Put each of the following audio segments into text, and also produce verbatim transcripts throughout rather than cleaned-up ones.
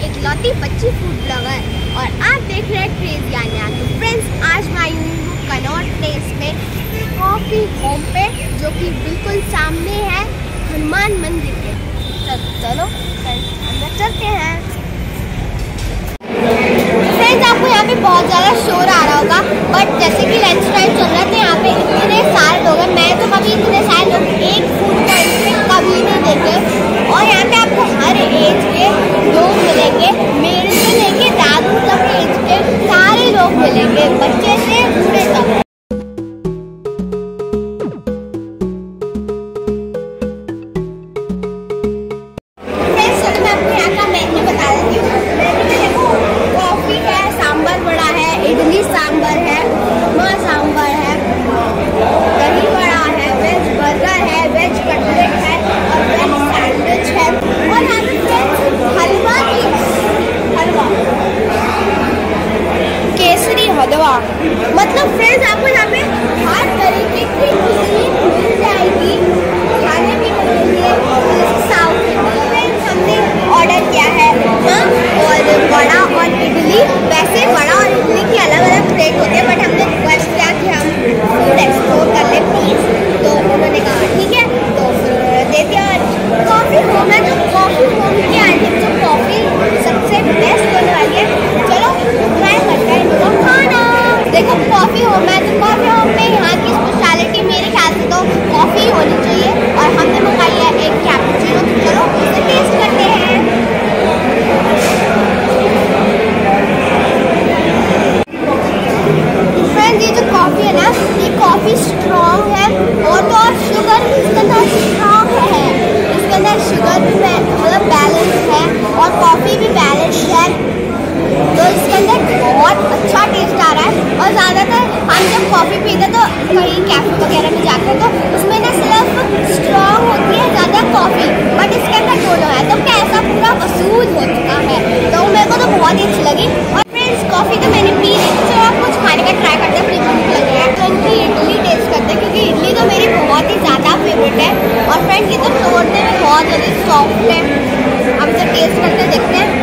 इकलौती बच्ची food blogger और आप देख रहे हैं क्रेजी आन्या। तो फ्रेंड्स, आज मैं आई हूँ कनॉट प्लेस में कॉफी होम पे, जो कि बिल्कुल सामने है हनुमान मंदिर के। तो चलो अंदर चलते हैं। फ्रेंड्स, आपको यहाँ पे बहुत ज़्यादा शोर आ रहा होगा, बट जैसे कि लंच टाइम चल रहा है तो यहाँ पे इतने सारे लोग हैं। मैं तो कभी इतने सारे लोग एक फूड पॉइंट पे कभी नहीं देखे। और यहाँ पे आपको हर एज के लोग मिलेंगे, मेरे से लेके दादू तक एज के सारे लोग मिलेंगे, बच्चे से बूढ़े तक। फ्रेंड्स, चलो मैं आपको यहाँ का मेन्यू बता देती हूँ। मेन्यू में देखो, कॉफी है, सांभर वड़ा है, इडली सांभर है, उपमा सांभर है, दही वड़ा है, वेज बर्गर है, वेज कटलेट है और वेज सैंडविच है। और यहाँ पे फ्रेंड्स हलवा की हलवा केसरी हलवा, मतलब फ्रेंड्स आपको यहाँ पे हर तरीके की कुजीन मिल जाएगी, खाने पीने के लिए। साउथ इंडियन फ्रेंड्स हमने ऑर्डर किया है हाँ, और वड़ा और इडली। वैसे वड़ा और इडली की अलग अलग प्लेट होते हैं, बट हमने रिक्वेस्ट किया कि हम फूड एक्सप्लोर कर ले प्लीज़, तो उन्होंने कहा ठीक है, तो फिर दे दिया। कॉफ़ी होम है, तो कॉफ़ी होम की आई थिंक जो कॉफ़ी सबसे बेस्ट होने वाली है। चलो ट्राई करते हैं इनका खाना। देखो, कॉफ़ी होम है तो कॉफ़ी होम में यहाँ की स्पेशलिटी मेरे ख्याल से तो कॉफ़ी होनी चाहिए, और हमने मंगाई है एक कैपुचिनो। तो चलो उसे टेस्ट करते हैं। फ्रेंड्स, ये जो कॉफ़ी है ना, ये कॉफ़ी स्ट्रॉन्ग है, और तो और शुगर भी इसके अंदर स्ट्रॉन्ग है। इसके अंदर शुगर भी मतलब बैलेंस है और कॉफ़ी भी बैलेंस है, तो इसके अंदर बहुत अच्छा टेस्ट आ रहा है। और ज़्यादातर हम जब कॉफ़ी पीते तो कहीं कैफे वगैरह में जाकर तो उसमें ना सिर्फ स्ट्रॉन्ग होती है ज़्यादा कॉफ़ी, बट इसके अंदर दोनों है, तो क्या ऐसा पूरा वसूल हो चुका है। तो मेरे को तो बहुत ही अच्छी लगी। और फ्रेंड्स, कॉफ़ी तो मैंने पी ली, तो आप कुछ खाने का ट्राई करते हैं, मुझे भूख लगी है तो इनकी इडली टेस्ट करते हैं, क्योंकि इडली तो मेरी बहुत ही ज़्यादा फेवरेट है। और फ्रेंड्स, ये तो तोड़ने में बहुत जल्दी सॉफ्ट है। अब इसे टेस्ट करके देखते हैं।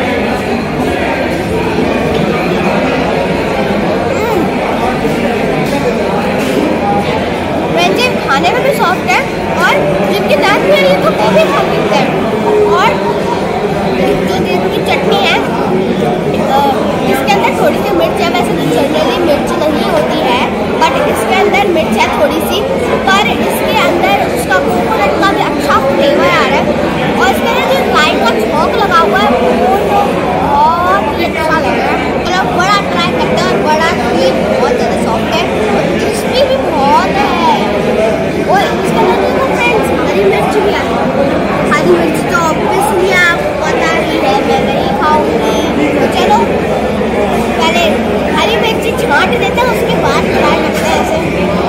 खाने में भी सॉफ्ट है, और जिनके दांत में ये तो वो भी खा सकते हैं। और जो इसकी चटनी है, इसके अंदर थोड़ी सी मिर्च है। वैसे तो जनरली मिर्च नहीं होती है, बट इसके अंदर मिर्च है थोड़ी सी, पर इसके अंदर उसका कोकोनट का भी अच्छा फ्लेवर आ रहा है। और इसके अंदर जो राई का छौंक लगा हुआ है वो तो बहुत ही अच्छा लग रहा है। मतलब बड़ा ट्राई करते हैं, और बड़ा भी बहुत ज़्यादा सॉफ्ट है और क्रिस्पी भी बहुत है। और इसके अंदर देखो फ्रेंड्स, हरी मिर्च भी है। हरी मिर्च तो ऑब्वियसली आपको पता ही है, मैं नहीं खाऊंगी। तो चलो पहले हरी मिर्ची छांट देते हैं, उसके बाद ट्राई करते हैं ऐसे।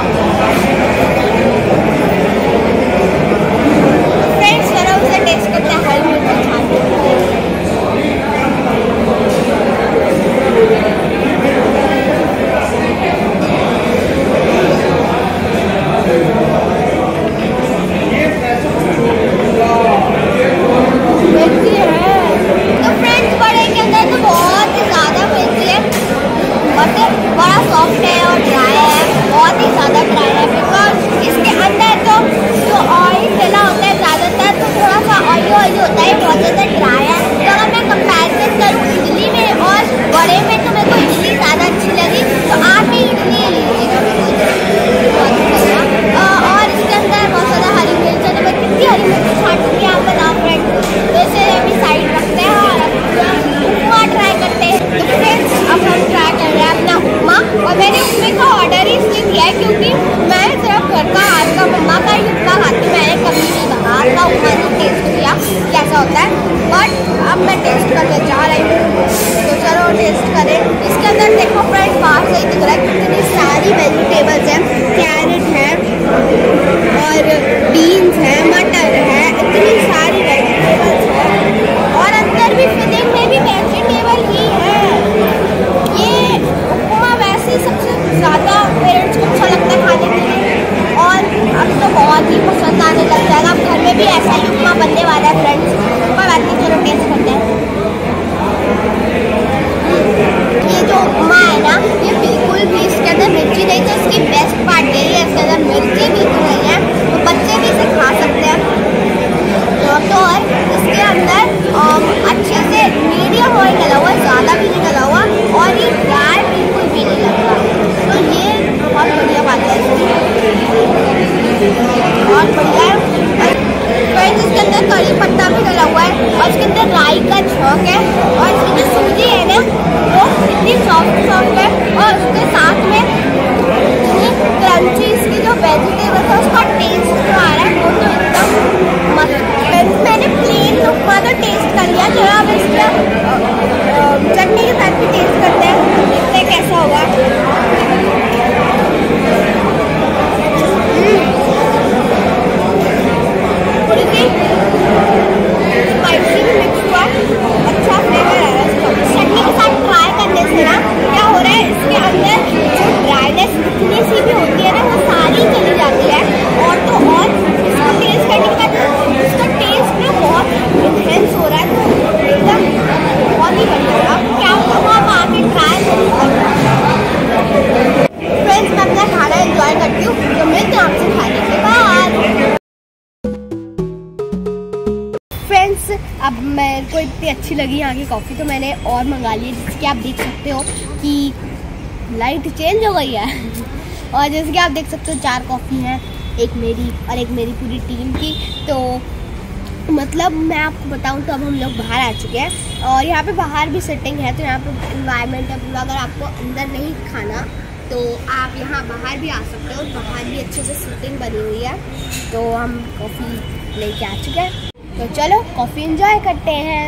फ्रेंड्स, जरा उसे टेस्ट करते हैं हरी मिर्ची छांट देते हैं। बड़ा सॉफ्ट है और ड्राई है, बहुत ही ज़्यादा ड्राई है, बिकॉज इसके अंदर तो जो ऑयल डला होता है ज़्यादातर, तो थोड़ा सा ऑयली ऑयली होता है, बहुत ज़्यादा ड्राई है। तो अगर मैं कंपैरिजन करूँ इडली में और बड़े में, तो मेरे को इडली ज़्यादा अच्छी लगी, तो आप भी इडली लीजिएगा, बहुत अच्छा। और इसके अंदर बहुत ज़्यादा हरी मिर्च है, तो मैं कितनी हरी मिर्च छांटूँगी आप बताओ फ्रेंड्स। वैसे अभी साइड रखते हैं और उपमा ट्राई करते हैं। तो फ्रेंड्स, अब हम ट्राई कर रहे हैं अपना उपमा। और मैंने उपमे का ऑर्डर ही इसलिए किया है क्योंकि मैं सिर्फ घर का हाथ का मम्मा का ही उपमा खाती हूँ। मैंने कभी भी बाहर का उपमा नहीं टेस्ट किया कैसा होता है, बट अब मैं टेस्ट करने जा रही हूँ, तो चलो टेस्ट करें। इसके अंदर देखो फ्रेंड्स, बाहर से ही दिख रहा है कितनी सारी वेजिटेबल्स हैं। कैरेट है और बीन्स है, मटर है, इतनी सारी वेजिटेबल्स है, और अंदर भी फिलिंग में भी वेजिटेबल ही है। ये उपमा वैसे सबसे ज़्यादा पेरेंट्स को अच्छा लगता है खाने के लिए, और अब तो बहुत ही पसंद आने लग जाएगा। अब घर में भी ऐसा ही उपमा बनने वाला है फ्रेंड्स। पर बात नहीं, चलो टेस्ट करते हैं। इतनी सॉफ्ट सॉफ्ट है और उसके साथ में इतनी क्रंची इसकी जो वेजिटेबल्स है उसका टेस्ट जो आ रहा है वो तो एकदम मस्त। मैंने प्लेन उपमा तो टेस्ट कर लिया, चलो अब इसके चटनी के साथ भी टेस्ट करते हैं, देखते हैं कैसा होगा। थोड़ी सी स्पाइसी भी मिक्स हुआ, अच्छा फ्लेवर आ रहा है इसका। चटनी के साथ ट्राई करने से ना क्या हो रहा है, इसके अंदर जो ड्राइनेस इतनी सी भी होती है ना वो सारी चली जाती है। और तो और इसको टेस्ट करने के बाद इसका टेस्ट ना बहुत इंटेंस हो रहा है, तो एकदम बहुत ही बढ़िया है। अब क्या होगा वो आप आके ट्राई करूँगा। फ्रेंड्स मैं अपना खाना एंजॉय करती हूँ, तो मिलते हैं आपसे खाने के बाद। फ्रेंड्स अब मेरे को इतनी अच्छी लगी यहाँ की कॉफ़ी तो मैंने और मंगा ली, जैसे कि आप देख सकते हो कि लाइट चेंज हो गई है। और जैसे कि आप देख सकते हो चार कॉफ़ी हैं, एक मेरी और एक मेरी पूरी टीम की। तो मतलब मैं आपको बताऊं तो अब हम लोग बाहर आ चुके हैं और यहाँ पे बाहर भी सेटिंग है, तो यहाँ पे इन्वायरमेंट है पूरा। अगर आपको अंदर नहीं खाना तो आप यहाँ बाहर भी आ सकते हो, बाहर भी अच्छे से सेटिंग बनी हुई है। तो हम कॉफ़ी लेके आ चुके हैं, तो चलो कॉफ़ी एंजॉय करते हैं।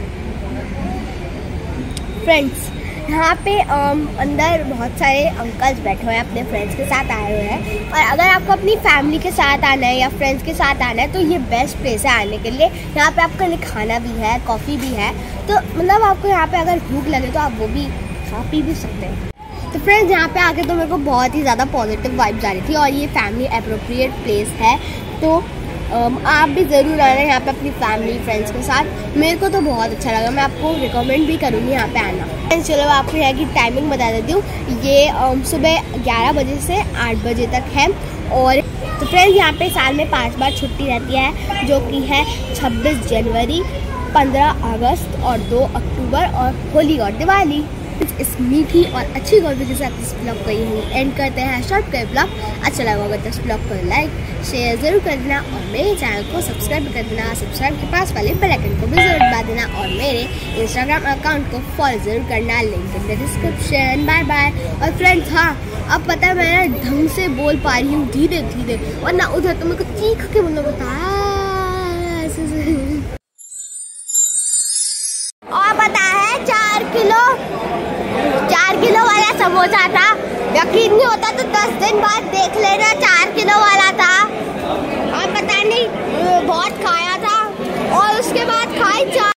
फ्रेंड्स यहाँ पे um, अंदर बहुत सारे अंकल्स बैठे हुए हैं, अपने फ्रेंड्स के साथ आए हुए हैं। और अगर आपको अपनी फैमिली के साथ आना है या फ्रेंड्स के साथ आना है तो ये बेस्ट प्लेस है आने के लिए। यहाँ पे आपका खाना भी है, कॉफ़ी भी है, तो मतलब आपको यहाँ पे अगर भूख लगे तो आप वो भी खा पी भी सकते हैं। तो फ्रेंड्स यहाँ पे आके तो मेरे को बहुत ही ज़्यादा पॉजिटिव वाइब्स आ रही थी और ये फैमिली अप्रोप्रिएट प्लेस है, तो Um, आप भी ज़रूर आना यहाँ पे अपनी फैमिली फ्रेंड्स के साथ। मेरे को तो बहुत अच्छा लगा, मैं आपको रिकमेंड भी करूँगी यहाँ पे आना। चलो आपको यहाँ की टाइमिंग बता देती हूँ, ये um, सुबह ग्यारह बजे से आठ बजे तक है। और तो फ्रेंड्स यहाँ पे साल में पांच बार छुट्टी रहती है, जो कि है छब्बीस जनवरी, पंद्रह अगस्त और दो अक्टूबर और होली और दिवाली। इस मीठी और अच्छी कॉफी के साथ इस ब्लॉग को यहीं एंड करते हैं। शॉर्ट कर ब्लॉग अच्छा लगा होगा तो इस ब्लॉग को लाइक शेयर ज़रूर कर देना और मेरे चैनल को सब्सक्राइब कर देना। सब्सक्राइब के पास वाले बेल आइकन को भी ज़रूर दबा देना और मेरे इंस्टाग्राम अकाउंट को फॉलो ज़रूर करना, link in the description. Bye bye. और फ्रेंड्स हाँ, अब पता है मैं ढंग से बोल पा रही हूँ धीरे धीरे, और ना उधर तो मेरे को चीख के बोलना बताया। और पता है चार किलो चार किलो वाला समोसा था, यकीन नहीं होता तो दस दिन बाद देख लेना चार किलो वाला था। और पता नहीं बहुत खाया था और उसके बाद खाई चार